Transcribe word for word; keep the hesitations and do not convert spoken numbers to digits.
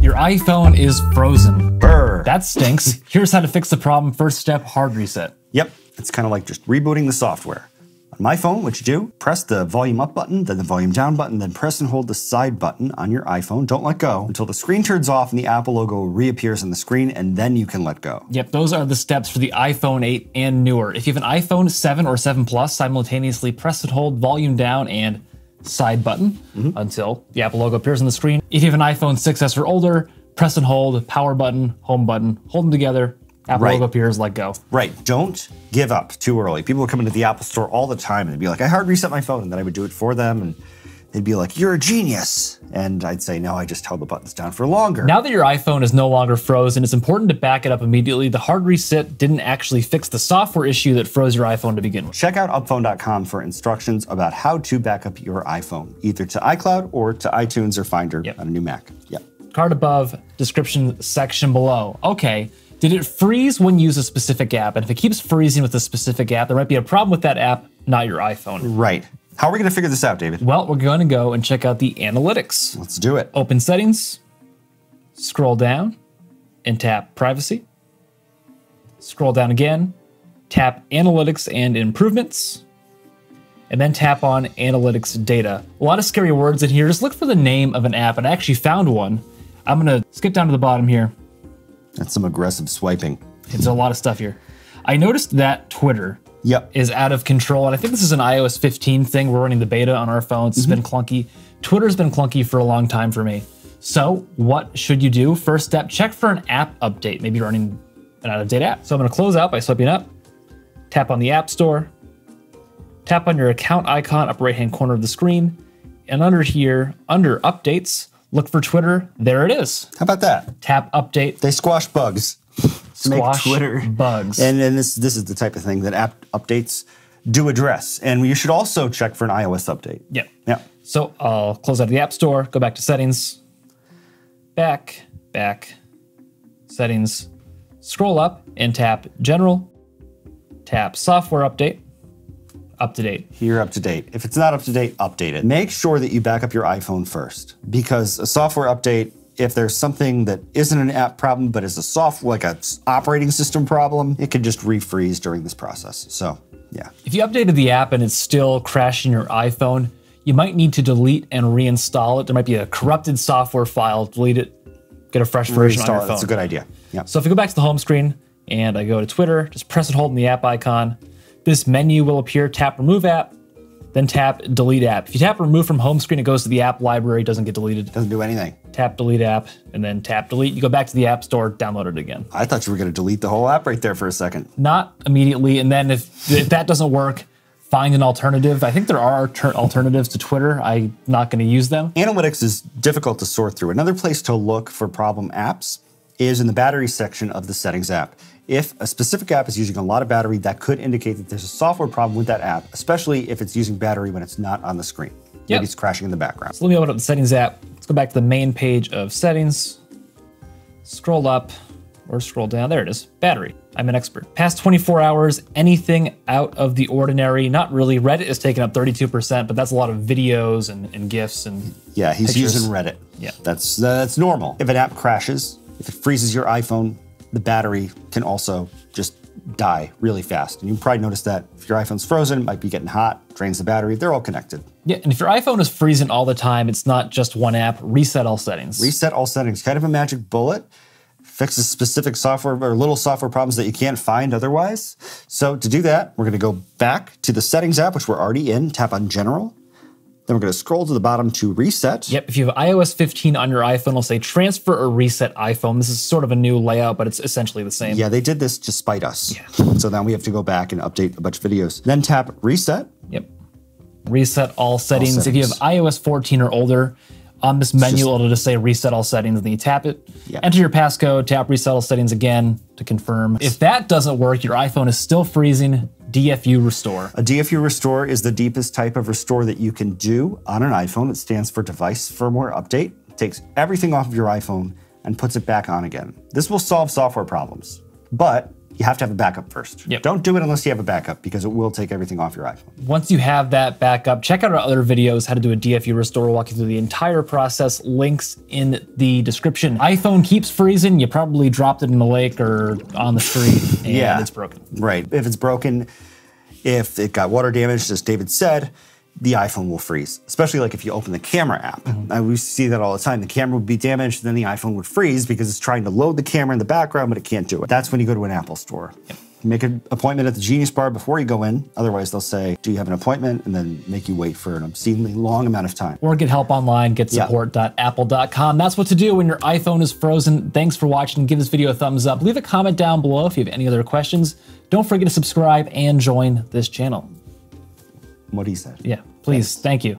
Your iPhone is frozen. Brr. That stinks. Here's how to fix the problem. First step, hard reset. Yep, it's kind of like just rebooting the software. On my phone, what you do, press the volume up button, then the volume down button, then press and hold the side button on your iPhone. Don't let go until the screen turns off and the Apple logo reappears on the screen, and then you can let go. Yep, those are the steps for the iPhone eight and newer. If you have an iPhone seven or seven Plus, simultaneously press and hold volume down and side button mm-hmm. until the Apple logo appears on the screen. If you have an iPhone six S or older, press and hold power button, home button, hold them together. Apple right. logo appears, let go. Right, don't give up too early. People would come into the Apple store all the time and they'd be like, I hard reset my phone, and then I would do it for them, and they'd be like, you're a genius. And I'd say, no, I just held the buttons down for longer. Now that your iPhone is no longer frozen, it's important to back it up immediately. The hard reset didn't actually fix the software issue that froze your iPhone to begin with. Check out upphone dot com for instructions about how to back up your iPhone, either to iCloud or to iTunes or Finder yep. on a new Mac. Yep. Card above, description section below. Okay. Did it freeze when you use a specific app? And if it keeps freezing with a specific app, there might be a problem with that app, not your iPhone. Right. How are we gonna figure this out, David? Well, we're gonna go and check out the analytics. Let's do it. Open settings, scroll down, and tap privacy. Scroll down again, tap analytics and improvements, and then tap on analytics data. A lot of scary words in here. Just look for the name of an app, and I actually found one. I'm gonna skip down to the bottom here. That's some aggressive swiping. It's a lot of stuff here. I noticed that Twitter yep. is out of control, and I think this is an i O S fifteen thing. We're running the beta on our phones. It's mm-hmm. been clunky. Twitter's been clunky for a long time for me. So what should you do? First step, check for an app update. Maybe you're running an out-of-date app. So I'm gonna close out by swiping up, tap on the App Store, tap on your account icon, upper right-hand corner of the screen, and under here, under updates, look for Twitter. There it is. How about that? Tap update. They squash bugs. Squash make Twitter bugs. And, and this this is the type of thing that app updates do address. And you should also check for an iOS update. Yeah. Yeah. So I'll close out of the App Store, go back to settings, back, back, settings, scroll up and tap general, tap software update. Up to date. You're up to date. If it's not up to date, update it. Make sure that you back up your iPhone first, because a software update, if there's something that isn't an app problem, but is a software, like a operating system problem, it could just refreeze during this process. So, yeah. If you updated the app and it's still crashing your iPhone, you might need to delete and reinstall it. There might be a corrupted software file. Delete it, get a fresh version on your phone. That's a good idea. Yeah. So if we go back to the home screen and I go to Twitter, just press and hold in the app icon. This menu will appear, tap remove app, then tap delete app. If you tap remove from home screen, it goes to the app library, doesn't get deleted. Doesn't do anything. Tap delete app, and then tap delete. You go back to the App Store, download it again. I thought you were gonna delete the whole app right there for a second. Not immediately, and then if, if that doesn't work, find an alternative. I think there are alternatives to Twitter. I'm not gonna use them. Analytics is difficult to sort through. Another place to look for problem apps is in the battery section of the settings app. If a specific app is using a lot of battery, that could indicate that there's a software problem with that app, especially if it's using battery when it's not on the screen. Yep. Maybe it's crashing in the background. So let me open up the settings app. Let's go back to the main page of settings. Scroll up or scroll down. There it is. Battery. I'm an expert. Past twenty-four hours, anything out of the ordinary? Not really. Reddit is taking up thirty-two percent, but that's a lot of videos and, and GIFs and yeah, he's pictures. using Reddit. Yeah, that's that's normal. If an app crashes, if it freezes your iPhone, the battery can also just die really fast. And you probably noticed that if your iPhone's frozen, it might be getting hot, drains the battery. They're all connected. Yeah, and if your iPhone is freezing all the time, it's not just one app. Reset all settings. Reset all settings. Kind of a magic bullet. Fixes specific software or little software problems that you can't find otherwise. So to do that, we're gonna go back to the settings app, which we're already in, tap on general. Then we're gonna scroll to the bottom to reset. Yep, if you have i O S fifteen on your iPhone, it'll say transfer or reset iPhone. This is sort of a new layout, but it's essentially the same. Yeah, they did this to spite us. Yeah. So now we have to go back and update a bunch of videos. Then tap reset. Yep. Reset all settings. all settings. If you have i O S fourteen or older, on this menu, just, it'll just say reset all settings, and then you tap it. Yeah. Enter your passcode, tap reset all settings again to confirm. If that doesn't work, your iPhone is still freezing, D F U Restore. A D F U Restore is the deepest type of restore that you can do on an iPhone. It stands for Device Firmware Update. It takes everything off of your iPhone and puts it back on again. This will solve software problems, but you have to have a backup first. Yep. Don't do it unless you have a backup because it will take everything off your iPhone. Once you have that backup, check out our other videos, how to do a D F U restore, walk you through the entire process, links in the description. iPhone keeps freezing, you probably dropped it in the lake or on the street and yeah. it's broken. Right, if it's broken, if it got water damaged, as David said, the iPhone will freeze, especially like if you open the camera app. Mm-hmm. uh, we see that all the time. The camera would be damaged, then the iPhone would freeze because it's trying to load the camera in the background, but it can't do it. That's when you go to an Apple store. Yep. Make an appointment at the Genius Bar before you go in. Otherwise, they'll say, do you have an appointment? And then make you wait for an obscenely long amount of time. Or get help online, get support dot apple dot com. That's what to do when your iPhone is frozen. Thanks for watching. Give this video a thumbs up. Leave a comment down below if you have any other questions. Don't forget to subscribe and join this channel. What he said. Yeah, please. Thanks. Thank you.